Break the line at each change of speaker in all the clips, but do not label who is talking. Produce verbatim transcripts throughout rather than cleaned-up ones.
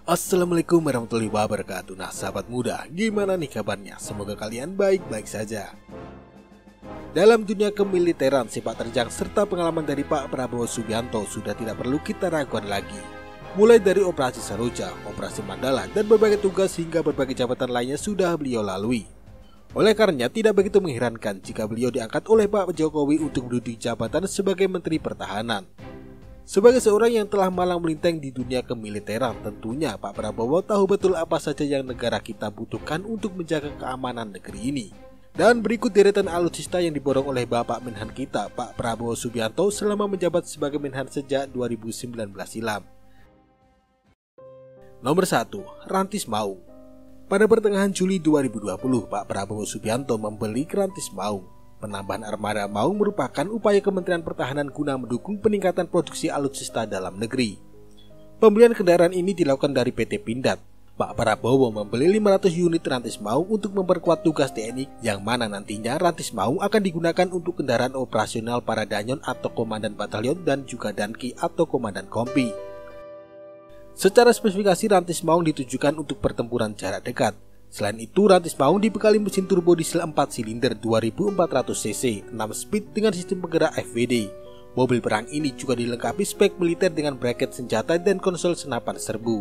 Assalamualaikum warahmatullahi wabarakatuh. Nah sahabat muda, gimana nih kabarnya? Semoga kalian baik-baik saja. Dalam dunia kemiliteran, sepak terjang serta pengalaman dari Pak Prabowo Subianto sudah tidak perlu kita ragukan lagi. Mulai dari Operasi Saroja, Operasi Mandala, dan berbagai tugas hingga berbagai jabatan lainnya sudah beliau lalui. Oleh karenanya tidak begitu mengherankan jika beliau diangkat oleh Pak Jokowi untuk menduduki jabatan sebagai Menteri Pertahanan. Sebagai seorang yang telah malang melintang di dunia kemiliteran, tentunya Pak Prabowo tahu betul apa saja yang negara kita butuhkan untuk menjaga keamanan negeri ini. Dan berikut deretan alutsista yang diborong oleh Bapak Menhan kita, Pak Prabowo Subianto, selama menjabat sebagai Menhan sejak dua ribu sembilan belas silam. Nomor satu. Rantis Maung. Pada pertengahan Juli dua ribu dua puluh, Pak Prabowo Subianto membeli Rantis Maung. Penambahan armada Maung merupakan upaya Kementerian Pertahanan guna mendukung peningkatan produksi alutsista dalam negeri. Pembelian kendaraan ini dilakukan dari P T Pindad. Pak Prabowo membeli lima ratus unit Rantis Maung untuk memperkuat tugas T N I, yang mana nantinya Rantis Maung akan digunakan untuk kendaraan operasional para danyon atau komandan batalion dan juga danki atau komandan kompi. Secara spesifikasi, Rantis Maung ditujukan untuk pertempuran jarak dekat. Selain itu, Rantis Maung dibekali mesin turbo diesel empat silinder dua ribu empat ratus cc, enam speed dengan sistem penggerak F V D. Mobil perang ini juga dilengkapi spek militer dengan braket senjata dan konsol senapan serbu.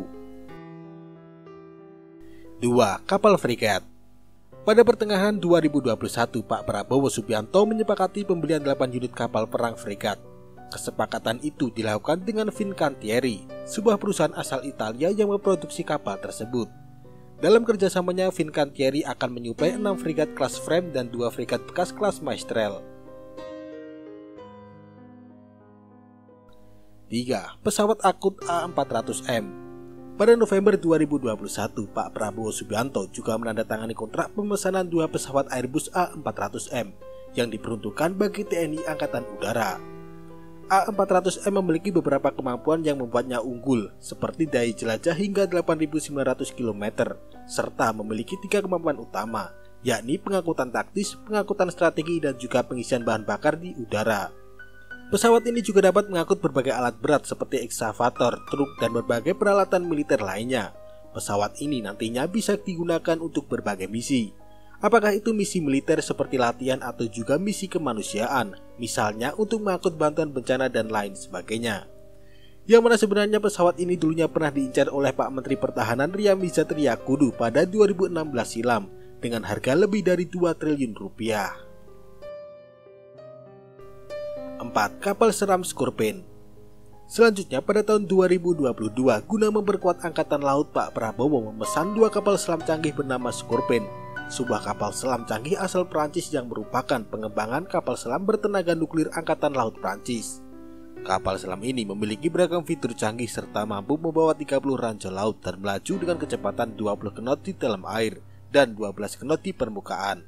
dua. Kapal Fregat. Pada pertengahan dua ribu dua puluh satu, Pak Prabowo Subianto menyepakati pembelian delapan unit kapal perang Fregat. Kesepakatan itu dilakukan dengan Fincantieri, sebuah perusahaan asal Italia yang memproduksi kapal tersebut. Dalam kerjasamanya, Fincantieri akan menyuplai enam fregat kelas Frame dan dua fregat bekas kelas Mistral. tiga. Pesawat Akut A empat ratus M. Pada November dua ribu dua puluh satu, Pak Prabowo Subianto juga menandatangani kontrak pemesanan dua pesawat Airbus A empat ratus M yang diperuntukkan bagi T N I Angkatan Udara. A empat ratus M memiliki beberapa kemampuan yang membuatnya unggul, seperti daya jelajah hingga delapan ribu sembilan ratus kilometer, serta memiliki tiga kemampuan utama, yakni pengangkutan taktis, pengangkutan strategi, dan juga pengisian bahan bakar di udara. Pesawat ini juga dapat mengangkut berbagai alat berat seperti ekskavator, truk, dan berbagai peralatan militer lainnya. Pesawat ini nantinya bisa digunakan untuk berbagai misi. Apakah itu misi militer seperti latihan atau juga misi kemanusiaan, misalnya untuk mengangkut bantuan bencana dan lain sebagainya. Yang mana sebenarnya pesawat ini dulunya pernah diincar oleh Pak Menteri Pertahanan Riyamizat Riyakudu pada dua ribu enam belas silam dengan harga lebih dari dua triliun rupiah. empat. Kapal selam Scorpion. Selanjutnya pada tahun dua ribu dua puluh dua, guna memperkuat angkatan laut, Pak Prabowo memesan dua kapal selam canggih bernama Scorpion, sebuah kapal selam canggih asal Prancis yang merupakan pengembangan kapal selam bertenaga nuklir Angkatan Laut Prancis. Kapal selam ini memiliki beragam fitur canggih serta mampu membawa tiga puluh ranjau laut dan melaju dengan kecepatan dua puluh knot di dalam air dan dua belas knot di permukaan.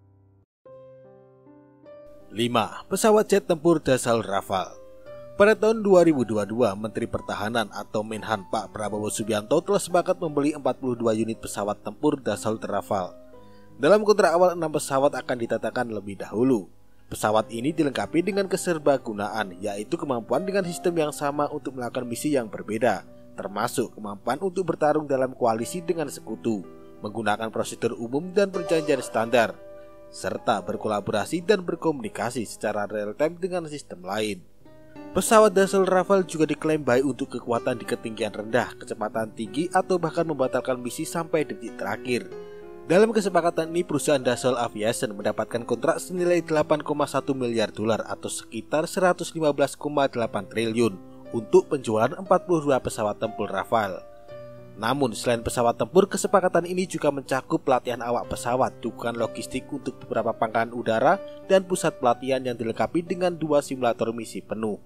lima. Pesawat jet tempur Dassault Rafale. Pada tahun dua ribu dua puluh dua, Menteri Pertahanan atau Menhan Pak Prabowo Subianto telah sepakat membeli empat puluh dua unit pesawat tempur Dassault Rafale. Dalam kontrak awal, enam pesawat akan ditatakan lebih dahulu. Pesawat ini dilengkapi dengan keserbagunaan, yaitu kemampuan dengan sistem yang sama untuk melakukan misi yang berbeda, termasuk kemampuan untuk bertarung dalam koalisi dengan sekutu, menggunakan prosedur umum dan perjanjian standar, serta berkolaborasi dan berkomunikasi secara real-time dengan sistem lain. Pesawat Dassault Rafale juga diklaim baik untuk kekuatan di ketinggian rendah, kecepatan tinggi, atau bahkan membatalkan misi sampai detik terakhir. Dalam kesepakatan ini, perusahaan Dassault Aviation mendapatkan kontrak senilai delapan koma satu miliar dolar atau sekitar seratus lima belas koma delapan triliun untuk penjualan empat puluh dua pesawat tempur Rafale. Namun, selain pesawat tempur, kesepakatan ini juga mencakup pelatihan awak pesawat, dukungan logistik untuk beberapa pangkalan udara, dan pusat pelatihan yang dilengkapi dengan dua simulator misi penuh.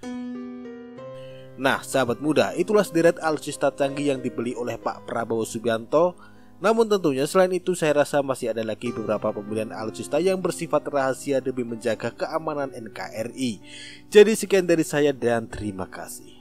Nah, sahabat muda, itulah sederet alutsista canggih yang dibeli oleh Pak Prabowo Subianto. Namun tentunya selain itu saya rasa masih ada lagi beberapa pembelian alutsista yang bersifat rahasia demi menjaga keamanan N K R I. Jadi sekian dari saya dan terima kasih.